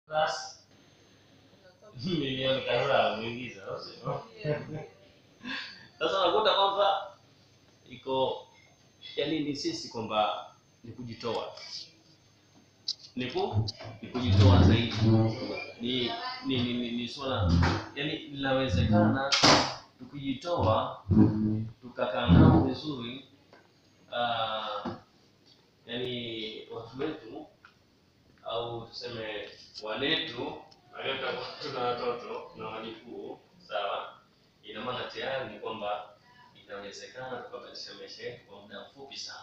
Class. Milioni kadhaa muingiza, sio? Sasa unakuta kwamba iko yani ni sisi kwamba ni kujitoa. Ni kujitoa zaidi. Ni swala yani linawezekana tukijitoa tukakaa nao vizuri yani watu wetu au tuseme wanetu waliokuwa tuna watoto na wajukuu, sawa, ina maana tayari ni kwamba inawezekana tukabadilisha maisha yetu kwa muda mfupi sana.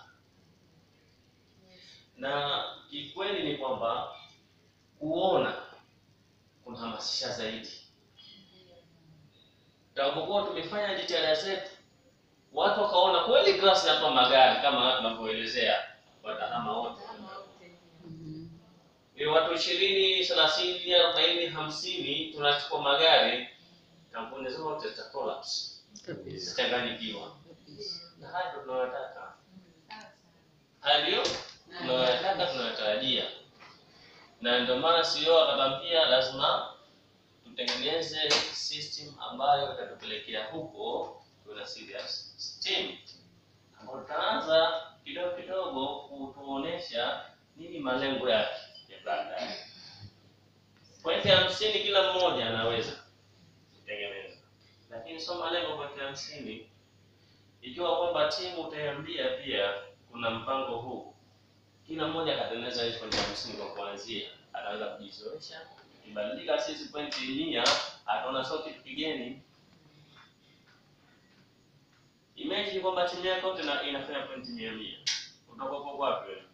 Na kikweli ni kwamba kuona kunahamasisha zaidi. Tutapokuwa tumefanya jitihada zetu, watu wakaona kweli Grass hapa magari kama tunavyoelezea, watahama wote. Watu 20, 30, 40, 50 tunachukua magari, kampuni zote zita collapse. Zitachanganyikiwa. Na hayo tunayotaka. Hayo tunayotaka tunatarajia. Na ndio maana CEO akatambia lazima tutengeneze system ambayo itatupelekea huko tuna serious STEM. Ambapo tutaanza kidogo kidogo kutuonesha nini malengo yake ya baadaye. Pointi 50 kila mmoja anaweza kutengeneza. Lakini sio malengo pointi 50. Ikiwa kwamba timu utaiambia pia kuna mpango huu, kila mmoja akatengeneza hizo pointi 50 kwa kuanzia, anaweza kujizoesha. Ibadilika sisi pointi 100, ataona sio kitu kigeni. Imagine kwamba timu yako inafanya pointi 100. Utakuwa wapi wewe?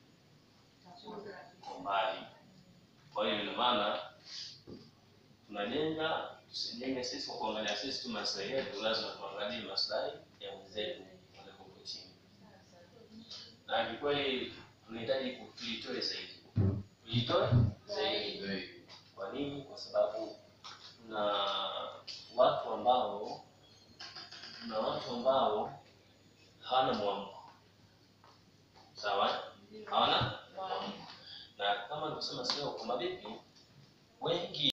Mbali. Kwa hiyo ina maana tunajenga, tusijenge sisi kwa kuangalia sisi tu maslahi yetu, lazima tuangalie maslahi ya wenzetu wale huko chini. Na kikweli tunahitaji kujitoa zaidi. Kujitoa zaidi. Kwa nini? Kwa sababu na watu ambao hawana mwamko. Sawa? Hawana mwamko. Na kama tunasema sio kwa mabibi wengi